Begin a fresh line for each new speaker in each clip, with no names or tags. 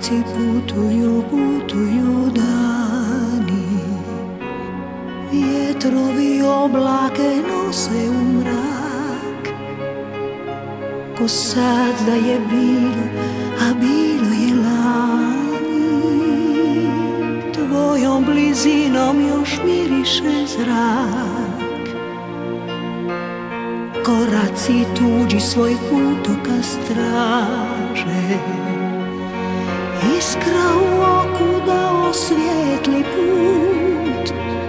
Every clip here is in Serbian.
koraci putuju, putuju dani. Vjetrovi oblake nose u mrak, ko sad da je bilo, a bilo je lani. Tvojom blizinom još miriše zrak, koraci tuđi svoj putokaz traže. Iskra u oku da osvijetli put,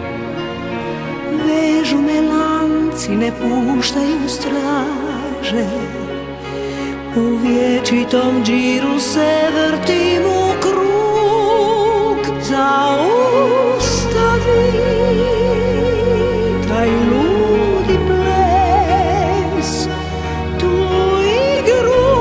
vežu me lanci, ne puštaju straže. U vječitom džiru se vrtim u krug. Zaustavi taj ludi ples, tu igru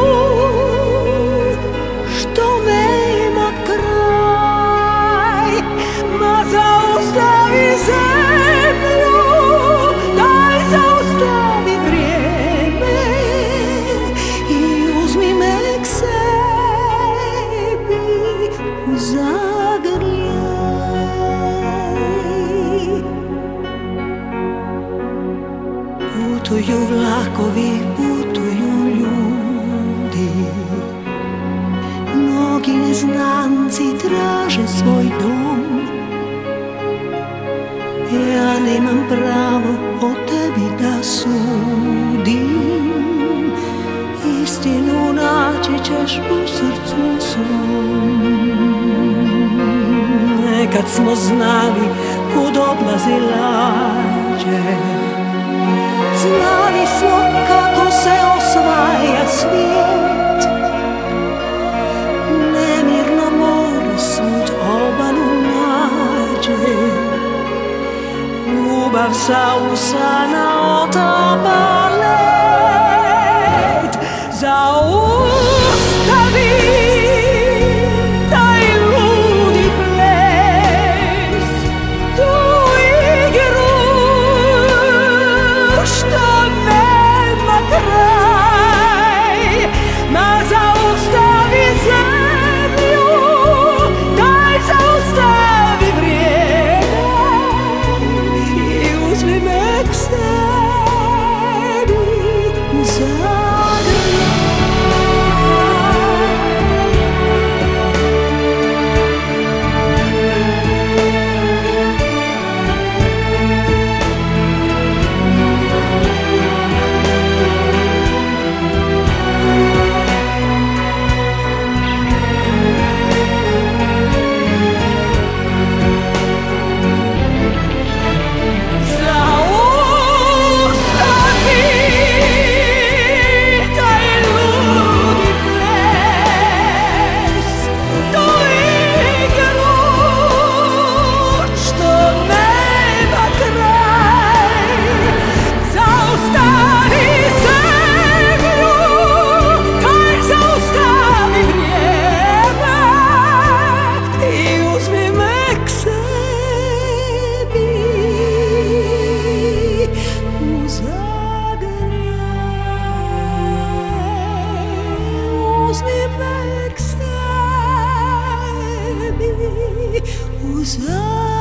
što nema kraj. Ma zaustavi zemlju, daj zaustavi vrijeme i uzmi me k sebi u zagrljaj. Putuju vlakovi, putuju ljudi, mnogi neznanci traže svoj dom. Ja nemam pravo o tebi da sudim, istinu naći ćeš u srcu svom. Nekad smo znali kud odlazi lađe, znali smo kako se osvaja svijet. Nemirno more svud obalu nađe, ljubav sa usana otapa led. Zaustavi taj ludi ples, tu igru što nema kraj. Ma zaustavi zemlju, daj zaustavi vrijeme i uzmi me k sebi u zagrljaj. Uzmi me k sebi u zagrljaj.